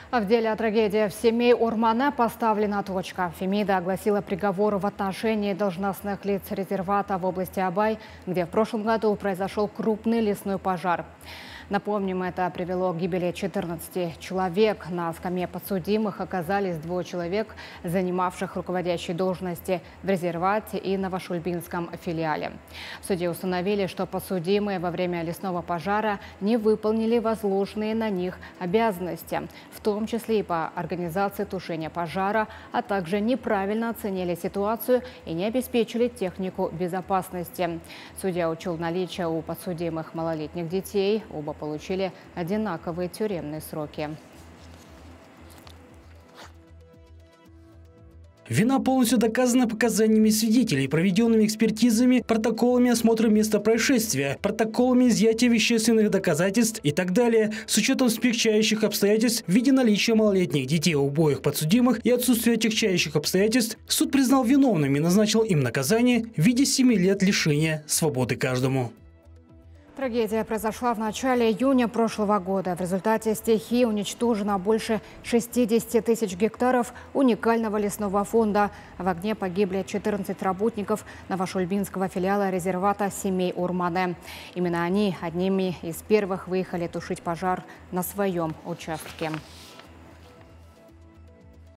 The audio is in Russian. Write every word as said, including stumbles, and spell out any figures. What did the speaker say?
В деле о трагедии в семье Урмане поставлена точка. Фемида огласила приговор в отношении должностных лиц резервата в области Абай, где в прошлом году произошел крупный лесной пожар. Напомним, это привело к гибели четырнадцати человек. На скамье подсудимых оказались двое человек, занимавших руководящие должности в резервате и новошульбинском филиале. В суде установили, что подсудимые во время лесного пожара не выполнили возложенные на них обязанности, в том числе и по организации тушения пожара, а также неправильно оценили ситуацию и не обеспечили технику безопасности. Судья учел наличие у подсудимых малолетних детей. Оба получили одинаковые тюремные сроки. Вина полностью доказана показаниями свидетелей, проведенными экспертизами, протоколами осмотра места происшествия, протоколами изъятия вещественных доказательств и так далее, с учетом смягчающих обстоятельств в виде наличия малолетних детей у обоих подсудимых и отсутствия отягчающих обстоятельств. Суд признал виновными и назначил им наказание в виде семи лет лишения свободы каждому. Трагедия произошла в начале июня прошлого года. В результате стихии уничтожено больше шестидесяти тысяч гектаров уникального лесного фонда. В огне погибли четырнадцать работников новошульбинского филиала резервата семей Урмане. Именно они одними из первых выехали тушить пожар на своем участке.